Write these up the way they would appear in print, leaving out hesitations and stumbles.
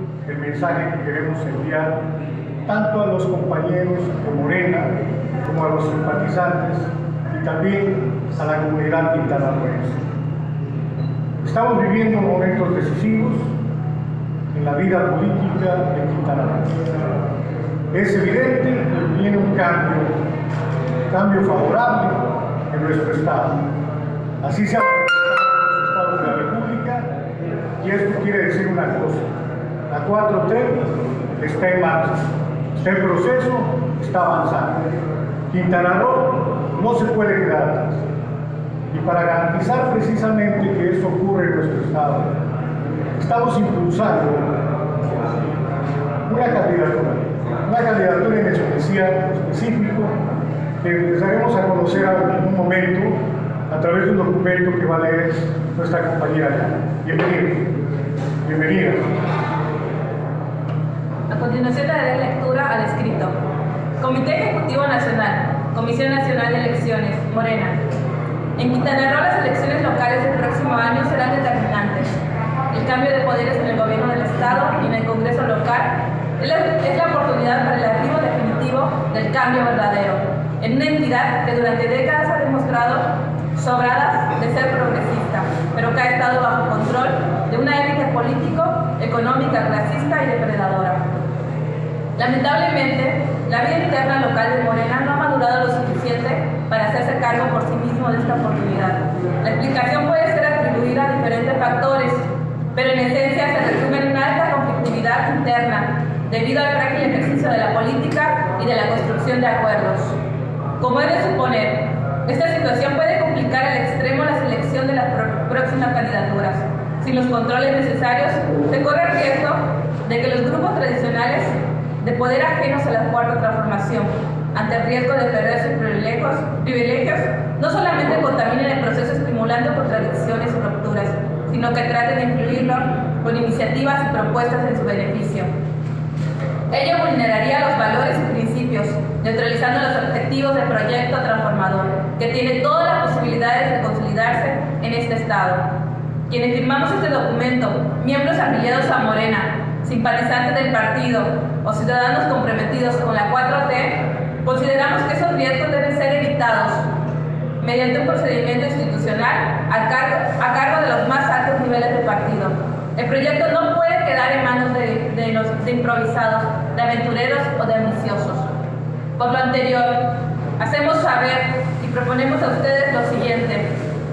el mensaje que queremos enviar tanto a los compañeros de Morena como a los simpatizantes y también a la comunidad quintanarroense. Estamos viviendo momentos decisivos en la vida política de Quintana Roo. Es evidente que viene un cambio favorable en nuestro estado. Así se ha manifestado en los estados de la República, y esto quiere decir una cosa: la 4T está en marcha, está en proceso, está avanzando. Quintana Roo no se puede quedar atrás. Y para garantizar precisamente que esto ocurre en nuestro estado, estamos impulsando una candidatura en específico que les daremos a conocer en un momento a través de un documento que va a leer nuestra compañera Yana. Bienvenida. A continuación le daré lectura al escrito. Comité Ejecutivo Nacional, Comisión Nacional de Elecciones, Morena. En Quintana Roo las elecciones locales del próximo año serán determinantes. El cambio de poderes en el gobierno del Estado y en el Congreso local es la oportunidad para el arribo definitivo del cambio verdadero, en una entidad que durante décadas ha demostrado sobradas de ser progresista, pero que ha estado bajo control de una élite político, económica, clasista y depredadora. Lamentablemente, la vida interna local de Morena no ha madurado lo suficiente para hacerse cargo por sí mismo de esta oportunidad. La explicación puede ser atribuida a diferentes factores, pero en esencia se resume en una alta conflictividad interna debido al frágil ejercicio de la política y de la construcción de acuerdos. Como es de suponer, esta situación puede complicar al extremo la selección de las próximas candidaturas. Sin los controles necesarios, se corre el riesgo de que los grupos tradicionales de poder ajenos a la cuarta transformación, ante el riesgo de perder sus privilegios, no solamente contaminen el proceso estimulando contradicciones y rupturas, sino que traten de influirlo con iniciativas y propuestas en su beneficio. Ello vulneraría los valores y principios, neutralizando los objetivos del proyecto transformador, que tiene todas las posibilidades de consolidarse en este Estado. Quienes firmamos este documento, miembros afiliados a Morena, simpatizantes del partido o ciudadanos comprometidos con la 4T, consideramos que esos riesgos deben ser evitados mediante un procedimiento institucional a cargo de los más altos niveles del partido. El proyecto no puede quedar en manos de improvisados, de aventureros o de ambiciosos. Por lo anterior, hacemos saber y proponemos a ustedes lo siguiente: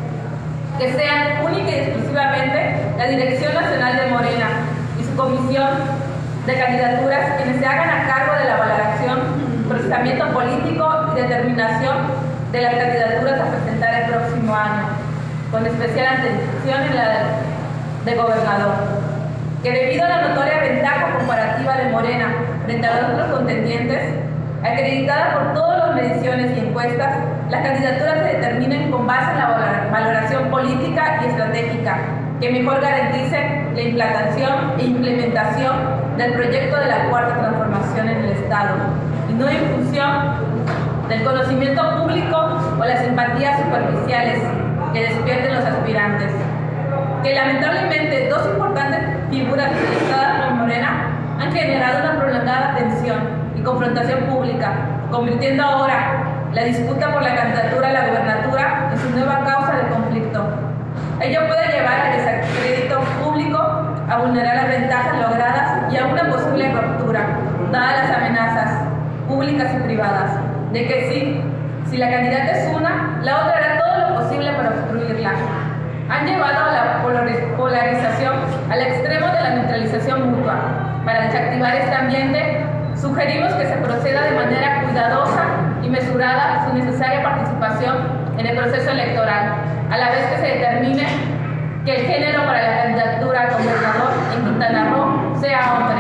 que sean única y exclusivamente la Dirección Nacional de Morena y su Comisión de Candidaturas quienes se hagan a cargo de la valoración, procesamiento político y determinación de las candidaturas a presentar el próximo año, con especial atención en la de gobernador. Que debido a la notoria ventaja comparativa de Morena frente a los otros contendientes, acreditada por todas las mediciones y encuestas, las candidaturas se determinen con base en la valoración política y estratégica que mejor garantice la implantación e implementación del proyecto de la cuarta transformación en el Estado, y no en función del conocimiento público o las simpatías superficiales que despierten los aspirantes. Que lamentablemente dos importantes figuras utilizadas por Morena han generado una prolongada tensión y confrontación pública, convirtiendo ahora la disputa por la candidatura a la gobernatura en su nueva causa de conflicto. Ello puede llevar al desacrédito público, a vulnerar las ventajas logradas y a una posible ruptura, dadas las amenazas públicas y privadas, de que si la candidata es una, la otra hará todo lo posible para obstruirla. Han llevado a la polarización al extremo de la neutralización mutua. Para desactivar este ambiente, sugerimos que se proceda de manera cuidadosa y mesurada su necesaria participación en el proceso electoral, a la vez que se determine que el género para la candidatura a gobernador en Quintana Roo sea hombre.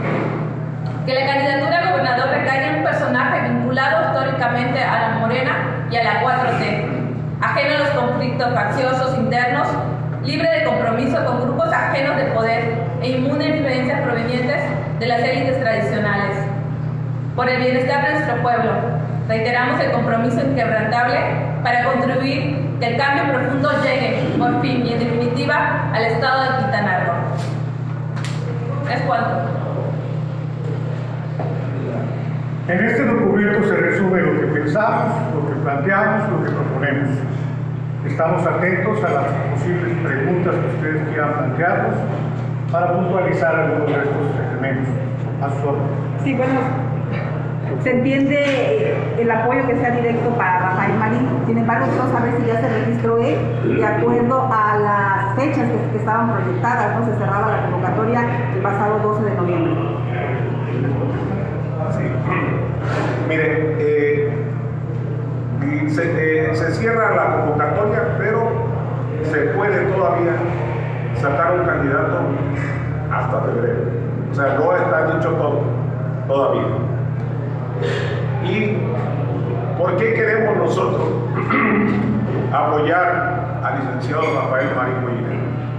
Que la candidatura a gobernador recaiga en un personaje vinculado históricamente a la Morena y a la 4T, ajeno a los conflictos facciosos internos, libre de compromiso con grupos ajenos de poder e inmune a influencias provenientes de las élites tradicionales. Por el bienestar de nuestro pueblo, reiteramos el compromiso inquebrantable para contribuir que el cambio profundo llegue, por fin y en definitiva, al Estado de Quintana Roo. es cuánto. En este documento se resume lo que pensamos, lo que planteamos, lo que proponemos. Estamos atentos a las posibles preguntas que ustedes quieran plantearnos para puntualizar algunos de estos elementos. A su orden. Sí, bueno, se entiende el apoyo que sea directo para Rafael Marín. Sin embargo, quiero saber si ya se registró él de acuerdo a las fechas que estaban proyectadas, ¿no? Se cerraba la convocatoria el pasado 12 de noviembre. Sí. Mire, se cierra la convocatoria, pero se puede todavía sacar un candidato hasta febrero. O sea, no está dicho todo todavía. ¿Y por qué queremos nosotros apoyar al licenciado Rafael Marín Molina?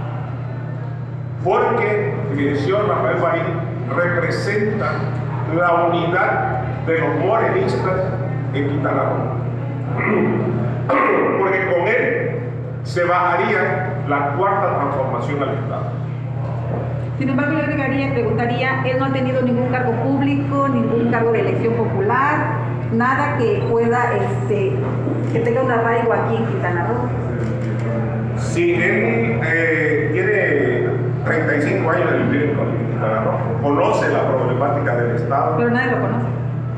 Porque el licenciado Rafael Marín representa la unidad de los morenistas en Quintana Roo. Porque con él se bajaría la cuarta transformación al Estado. Sin embargo, yo agregaría, preguntaría, él no ha tenido ningún cargo público, ningún cargo de elección popular, nada que pueda, que tenga un arraigo aquí en Quintana Roo. Sí, él tiene 35 años de vivir en Quintana Roo, conoce la problemática del Estado. Pero nadie lo conoce.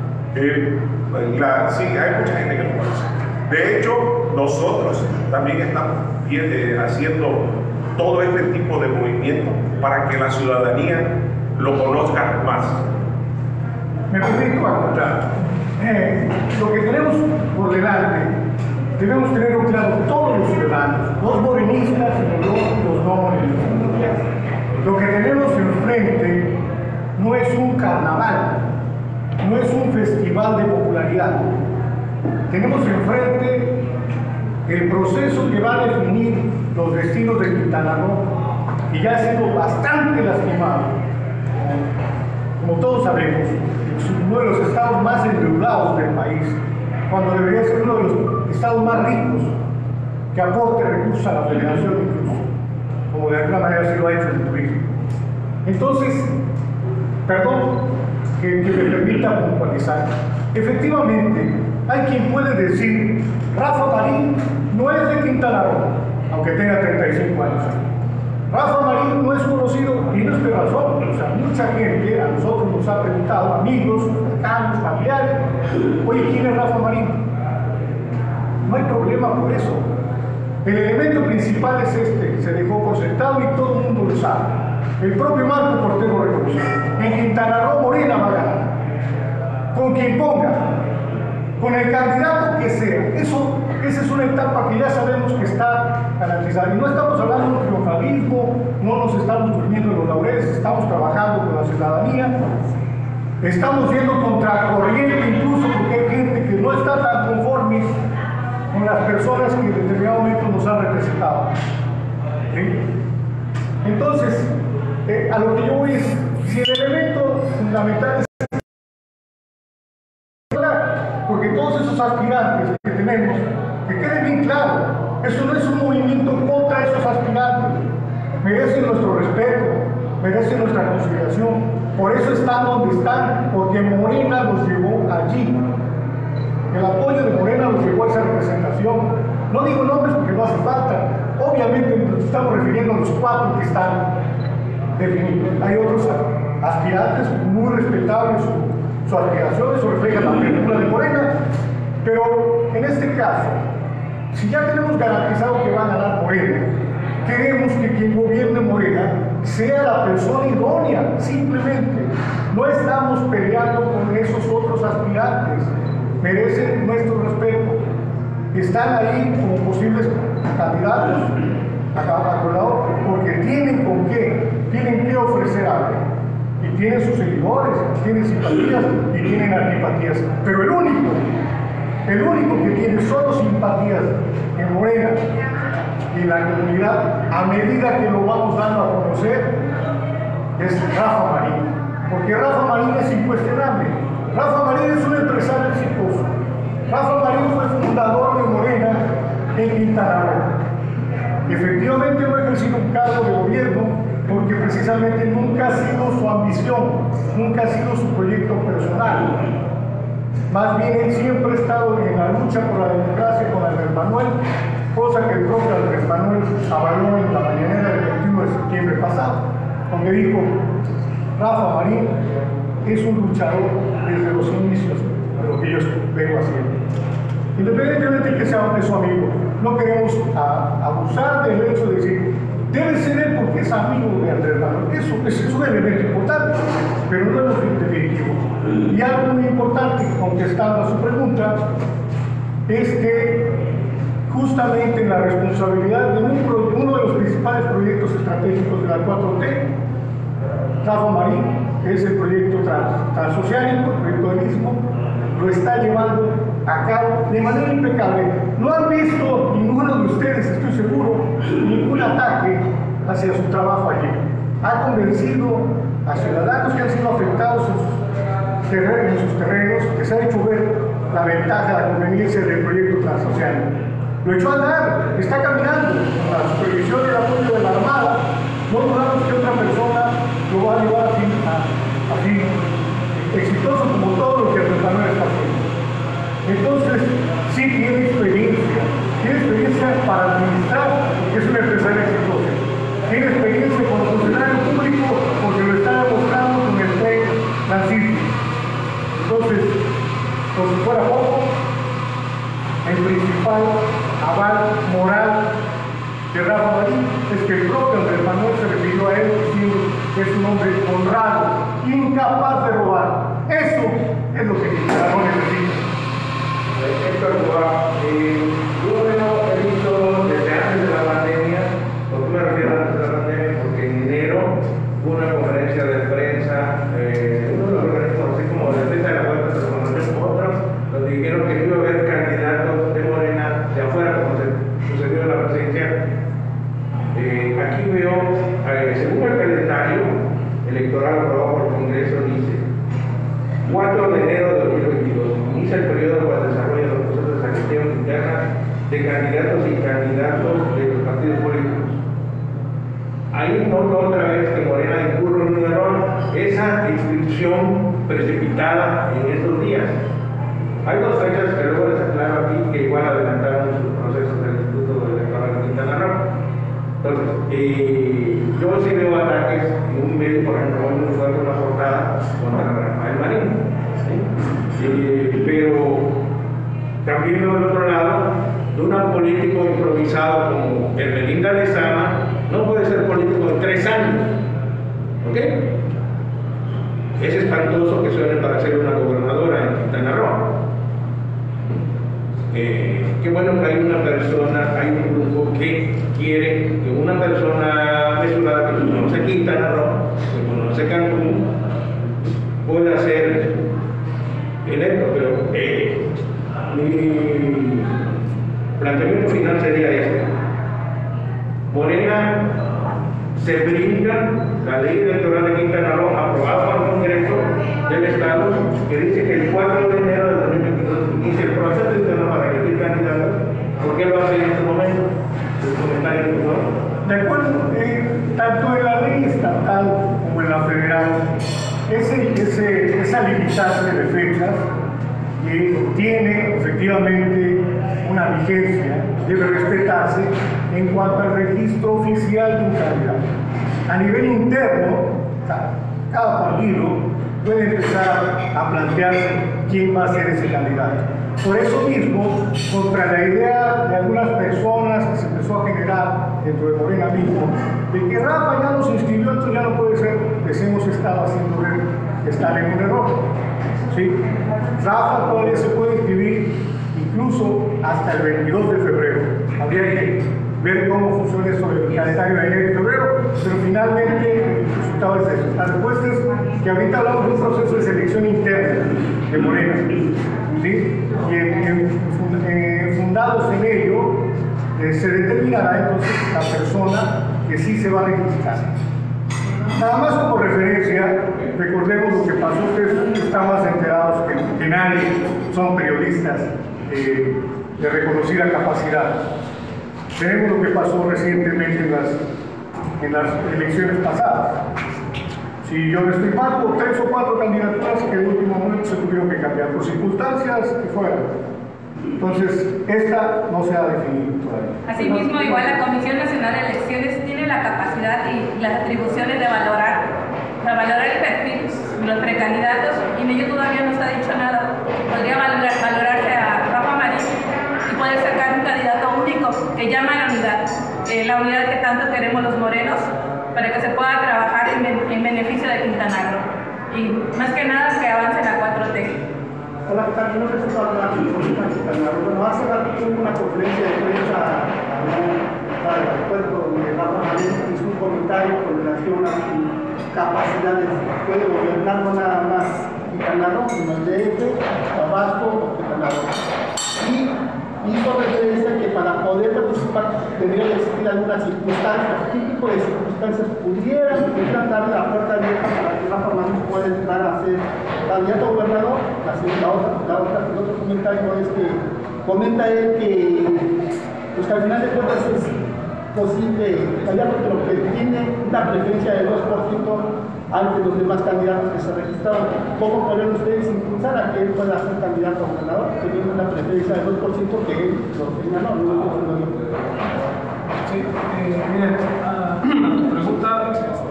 Sí, hay mucha gente que lo conoce. De hecho, nosotros también estamos haciendo todo este tipo de movimiento para que la ciudadanía lo conozca más. Me permito acotar. Lo que tenemos por delante, debemos tenerlo claro todos los ciudadanos, los morenistas y los no morenistas. Lo que tenemos enfrente no es un carnaval, no es un festival de popularidad. Tenemos enfrente el proceso que va a definir los destinos de Quintana Roo, y ya ha sido bastante lastimado. Como todos sabemos, es uno de los estados más endeudados del país, cuando debería ser uno de los estados más ricos que aporte recursos a la federación, incluso, como de alguna manera se lo ha hecho el turismo. Entonces, perdón que me permita puntualizar. Efectivamente, hay quien puede decir, Rafa Marín no es de Quintana Roo, aunque tenga 35 años. Rafa Marín no es conocido, y no es de razón. O sea, mucha gente a nosotros nos ha preguntado, amigos, cercanos, familiares, oye, ¿quién es Rafa Marín? No hay problema por eso. El elemento principal es este, se dejó por sentado y todo el mundo lo sabe. El propio Marco Cortés lo reconoció. En Quintana Roo Morena va a ganar. Con quien ponga, con el candidato que sea. Esa es una etapa que ya sabemos que está garantizada. Y no estamos hablando de un triunfalismo, no nos estamos durmiendo en los laureles, estamos trabajando con la ciudadanía, estamos yendo contra corriente incluso porque hay gente que no está tan conforme con las personas que en determinado momento nos han representado. ¿Sí? Entonces, a lo que yo voy es, si el elemento fundamental es porque todos esos aspirantes que tenemos, que quede bien claro, eso no es un movimiento contra esos aspirantes, merecen nuestro respeto, merecen nuestra consideración, por eso están donde están, porque Morena los llevó allí, el apoyo de Morena los llevó a esa representación. No digo nombres porque no hace falta, obviamente nos estamos refiriendo a los 4 que están definidos. Hay otros aspirantes muy respetables, su aspiración, eso refleja la película de Morena, pero en este caso, si ya tenemos garantizado que va a ganar Morena, queremos que quien gobierne Morena sea la persona idónea, simplemente. No estamos peleando con esos otros aspirantes, merecen nuestro respeto. Están ahí como posibles candidatos a coordinador porque tienen con qué, tienen que ofrecer algo. Y tienen sus seguidores, tienen simpatías y tienen antipatías. Pero el único que tiene solo simpatías en Morena y en la comunidad, a medida que lo vamos dando a conocer, es Rafa Marín. Porque Rafa Marín es incuestionable. Rafa Marín es un empresario exitoso. Rafa Marín fue fundador de Morena en Quintana Roo. Efectivamente no ha ejercido un cargo de gobierno, porque precisamente nunca ha sido su ambición, nunca ha sido su proyecto personal. Más bien él siempre ha estado en la lucha por la democracia con Andrés Manuel, cosa que el propio Andrés Manuel avaló en la mañanera del 21 de septiembre pasado, donde dijo: Rafa Marín es un luchador desde los inicios de lo que yo vengo haciendo. Independientemente de que sea de su amigo, no queremos abusar del hecho de decir debe ser él porque es amigo de Andrés Manuel. Eso es un elemento importante, pero no es lo definitivo. Y algo muy importante, contestando a su pregunta, es que justamente en la responsabilidad de uno de los principales proyectos estratégicos de la 4T, Rafa Marín, que es el proyecto transoceánico, el proyecto del Istmo, lo está llevando a cabo de manera impecable. No han visto ninguno de ustedes, estoy seguro, ningún ataque hacia su trabajo allí. Ha convencido a ciudadanos que han sido afectados en sus terrenos, que se ha hecho ver la ventaja, la conveniencia del proyecto transoceánico. Lo echó a andar, está caminando con la supervisión y el apoyo de la Armada. No dudamos que otra persona lo va a llevar a fin exitoso, como todo lo que Andrés Manuel está haciendo. Entonces, sí tiene experiencia para administrar, porque es un empresario exitoso. Tiene experiencia como funcionario público, porque lo está demostrando con el tren Transísmico. Entonces, por si fuera poco, el principal aval moral de Rafa Marín es que el propio Andrés Manuel se refirió a él diciendo que es un hombre honrado, incapaz de robar. Eso es lo que Quintana Roo necesita. Héctor Roa, yo he visto desde antes de la pandemia, ¿por qué me refiero a antes de la pandemia? Porque en enero hubo una conferencia de prensa, uno de los organismos así como de defensa de la vuelta se reconoció por otros, donde dijeron que no iba a haber candidatos de Morena de afuera, como se sucedió en la presidencia. Aquí veo, según el calendario electoral aprobado por el Congreso, dice 4 de enero de 2022, inicia el periodo para el desarrollo de los procesos de selección interna de candidatos y candidatos de los partidos políticos. Ahí noto otra vez que Morena incurre en un error, esa inscripción precipitada en estos días. Hay dos fechas que luego les aclaro aquí que igual adelantaron sus procesos del Instituto Electoral de Quintana Roo. Entonces, yo sí veo ataques en un medio, por ejemplo, hoy muy fuerte una portada contra Rafael Marín, ¿sí? Pero también veo del otro lado de un político improvisado como el Melinda Lezama, no puede ser político en 3 años, ¿ok? Es espantoso que suene para ser una gobernadora en Quintana Roo. Qué bueno que hay una persona, hay un grupo que quiere que una persona mesurada que conoce Quintana Roo, que conoce Cancún, pueda ser electo, pero mi planteamiento final sería este: Morena se brinda la ley electoral de Quintana Roo aprobada por el Congreso del Estado, que dice que el 4 de enero de 2022 inicia el proceso interno para elegir candidatos. ¿Por qué lo hace en este momento? De acuerdo, tanto en la ley estatal como en la federal, esa limitante de fechas tiene efectivamente una vigencia, debe respetarse en cuanto al registro oficial de un candidato. A nivel interno, cada partido puede empezar a plantearse quién va a ser ese candidato. Por eso mismo, contra la idea de algunas personas que se empezó a generar dentro de Morena mismo, de que Rafa ya nos inscribió, entonces ya no puede ser, les hemos estado haciendo ver que están en un error. ¿Sí? Rafa todavía se puede inscribir incluso hasta el 22 de febrero. Habría que ver cómo funciona eso del calendario de enero y febrero, pero finalmente el resultado es eso. La respuesta es que ahorita hablamos de un proceso de selección interna de Morena, ¿sí? Y fundados en ello, se determinará entonces la persona que sí se va a registrar. Nada más como referencia, recordemos lo que pasó, ustedes están más enterados que nadie, son periodistas de reconocida capacidad. Tenemos lo que pasó recientemente en las en las elecciones pasadas. Si yo no estoy mal, por 3 o 4 candidaturas que en el último momento se tuvieron que cambiar por circunstancias que fueran. Entonces, esta no se ha definido todavía. Asimismo, igual la Comisión Nacional de Elecciones tiene la capacidad y las atribuciones de valorar el perfil de los precandidatos, y en ello todavía no está dicho nada. Podría valorarse a Rafa Marín y poder sacar un candidato único que llama a la unidad que tanto queremos los morenos, para que se pueda trabajar en beneficio de Quintana Roo. Y más que nada que avance la 4T. Hola, ¿qué tal? Mi nombre es Eduardo Lázaro, bueno, hace rato tuve una conferencia de prensa al aeropuerto donde Rafa Marín hizo un comentario con relación a sus capacidades. Puede gobernar no nada más Quintana Roo, sino el DF, Tabasco o Quintana Roo. Y hizo referencia que para poder participar tendría que existir algunas circunstancias. ¿Qué tipo de circunstancias pudieran darle la puerta abierta para que Rafa Marín pueda entrar a ser candidato a gobernador? El otro comentario es que comenta él que, pues, que al final de cuentas es posible candidato, pero que tiene una preferencia del 2% ante los demás candidatos que se registraron. ¿Cómo podrían ustedes impulsar a que él pueda ser candidato a gobernador, teniendo una preferencia del 2% que él lo tenga? Sí, miren, a tu pregunta,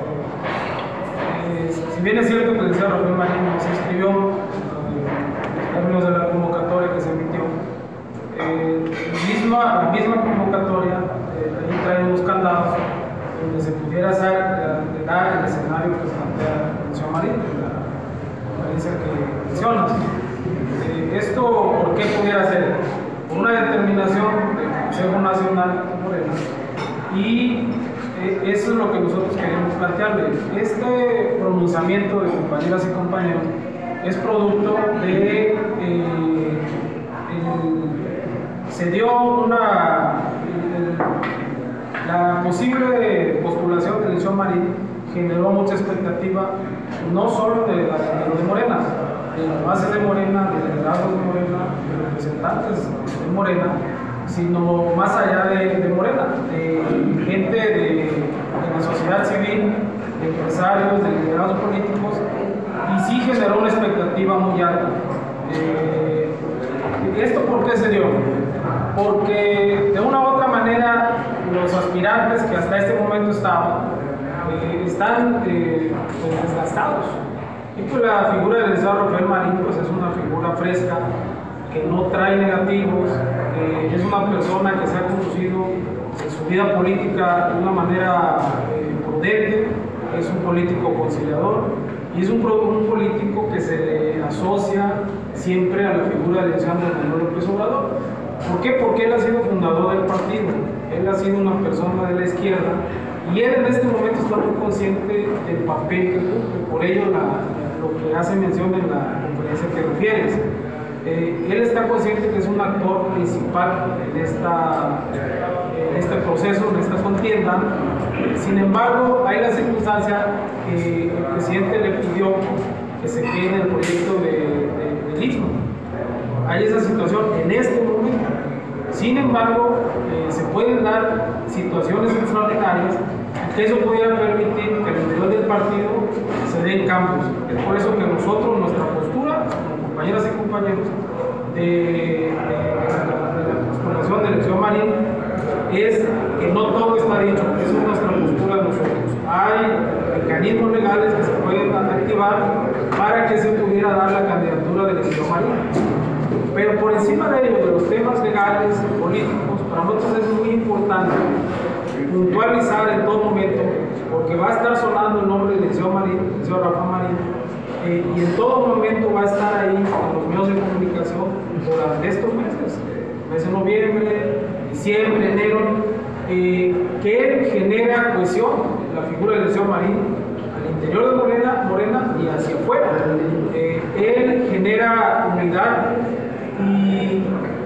si bien es cierto que el licenciado Rafael Marín se inscribió en términos de la convocatoria que se emitió, la misma convocatoria ahí trae unos candados donde se pudiera dar el escenario que plantea el licenciado Marín, la conferencia que mencionas. ¿Esto por qué pudiera ser? Por una determinación del Consejo Nacional Morena, y eso es lo que nosotros queremos plantearle. Este pronunciamiento de compañeras y compañeros es producto de se dio la posible postulación del licenciado Marín generó mucha expectativa, no solo de los de Morena, de las bases de Morena, de delegados de Morena, de representantes de Morena, sino más allá de Morena, de gente de la sociedad civil, de empresarios, de liderazgos políticos, y sí generó una expectativa muy alta. ¿Esto por qué se dio? Porque de una u otra manera los aspirantes que hasta este momento estaban están pues, desgastados. Y pues la figura del licenciado Rafael Marín pues, es una figura fresca, que no trae negativos, es una persona que se ha conducido en su vida política de una manera prudente, es un político conciliador y es un político que se le asocia siempre a la figura del licenciado Manuel López Obrador. ¿Por qué? Porque él ha sido fundador del partido, él ha sido una persona de la izquierda y él en este momento está muy consciente del papel que cumple, por ello lo que hace mención en la conferencia que refieres. Él está consciente que es un actor principal en este proceso, en esta contienda. Sin embargo, hay la circunstancia que el presidente le pidió que se quede en el proyecto del Istmo. Hay esa situación en este momento. Sin embargo, se pueden dar situaciones extraordinarias que eso pudiera permitir que el interior del partido se den cambios. Es por eso que nosotros, nuestra postura, como compañeras y compañeros de la postulación del licenciado Marín, es que no todo está dicho. Esa es nuestra postura de nosotros. Hay mecanismos legales que se pueden activar para que se pudiera dar la candidatura del licenciado Marín. Pero por encima de ello, de los temas legales, políticos, para nosotros es muy importante puntualizar en todo momento, porque va a estar sonando el nombre del licenciado Marín, el licenciado Rafa Marín, y en todo momento va a estar ahí en los medios de comunicación durante estos meses, mes de noviembre, diciembre, enero, que genera cohesión, la figura del licenciado Marín, al interior de Morena y hacia afuera. Él genera unidad y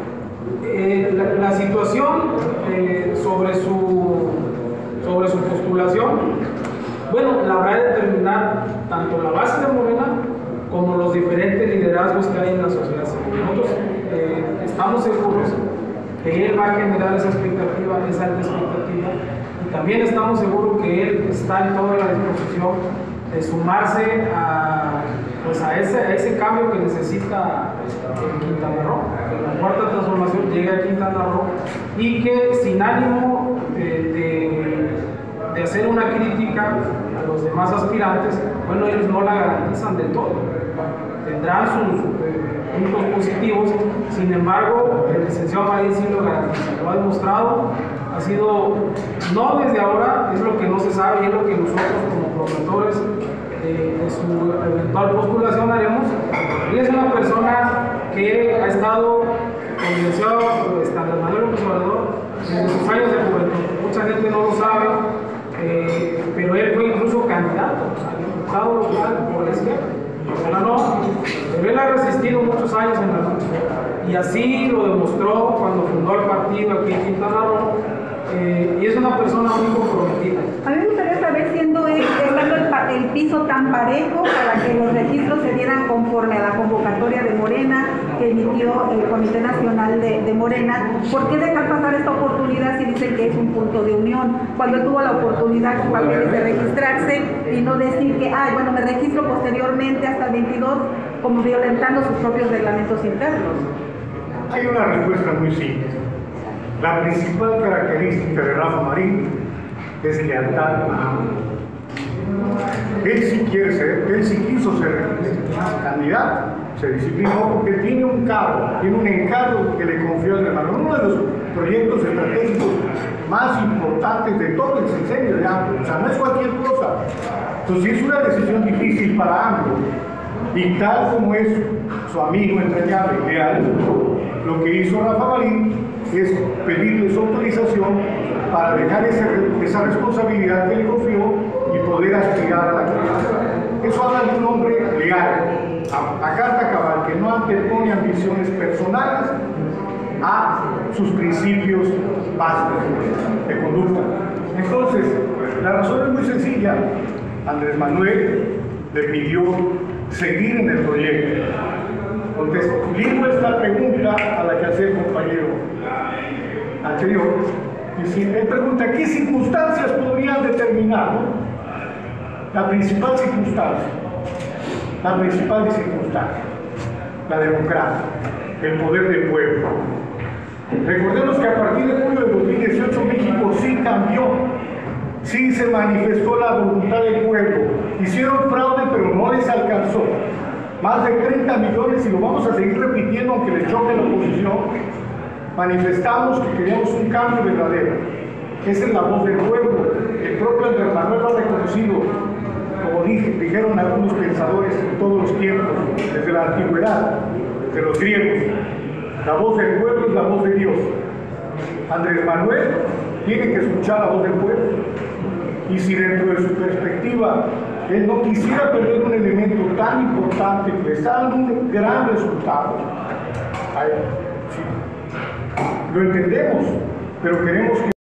la situación sobre su postulación, bueno, la habrá de determinar tanto la base de Morena como los diferentes liderazgos que hay en la sociedad civil. Nosotros estamos seguros que él va a generar esa expectativa, esa alta expectativa, y también estamos seguros que él está en toda la disposición de sumarse pues a ese cambio que necesita Quintana Roo, que la cuarta transformación llegue a Quintana Roo, y que sin ánimo de hacer una crítica a los demás aspirantes, bueno, ellos no la garantizan del todo, tendrán sus puntos positivos, sin embargo, el licenciado Marín sí lo garantiza, lo ha demostrado, ha sido, no desde ahora, es lo que no se sabe y es lo que nosotros como promotores de su eventual postulación haremos. Él es una persona que ha estado con el licenciado Andrés Manuel López Obrador desde sus años de juventud. Mucha gente no lo sabe, pero él fue incluso candidato a diputado local por la izquierda. Ahora no, pero él ha resistido muchos años en la lucha y así lo demostró cuando fundó el partido aquí en Quintana Roo, y es una persona muy comprometida. A mí me gustaría saber, estando el piso tan parejo para que los registros se dieran conforme a la convocatoria de Morena que emitió el Comité Nacional de Morena, ¿por qué dejar pasar esta oportunidad si dicen que es un punto de unión? Cuando él tuvo la oportunidad con papeles de registrarse y no decir que, bueno, me registro posteriormente hasta el 22, como violentando sus propios reglamentos internos. Hay una respuesta muy simple. La principal característica de Rafa Marín es lealtad a AMLO. Él sí quiso ser candidato, se disciplinó porque tiene un encargo que le confió el hermano. Uno de los proyectos estratégicos más importantes de todo el sexenio de AMLO, o sea, no es cualquier cosa. Entonces es una decisión difícil para AMLO, y tal como es su amigo entrañable y leal, lo que hizo Rafa Marín es pedirle su autorización para dejar esa responsabilidad que le confió y poder aspirar a la candidatura. Eso habla de un hombre leal, a carta cabal, que no antepone ambiciones personales a sus principios básicos de conducta. Entonces, la razón es muy sencilla. Andrés Manuel le pidió seguir en el proyecto. Entonces, digo esta pregunta a la que hace el compañero anterior, y si él pregunta qué circunstancias podrían determinar, ¿no? La principal circunstancia, la democracia, el poder del pueblo. Recordemos que a partir de julio de 2018 México sí cambió, sí se manifestó la voluntad del pueblo, hicieron fraude pero no les alcanzó. Más de 30 millones, y lo vamos a seguir repitiendo aunque le choque la oposición, manifestamos que queríamos un cambio verdadero. Esa es la voz del pueblo. El propio Andrés Manuel lo ha reconocido, como dijeron algunos pensadores en todos los tiempos, desde la antigüedad, desde los griegos. La voz del pueblo es la voz de Dios. Andrés Manuel tiene que escuchar la voz del pueblo. Y si dentro de su perspectiva él no quisiera perder un elemento tan importante que le está dando un gran resultado, sí, lo entendemos, pero queremos que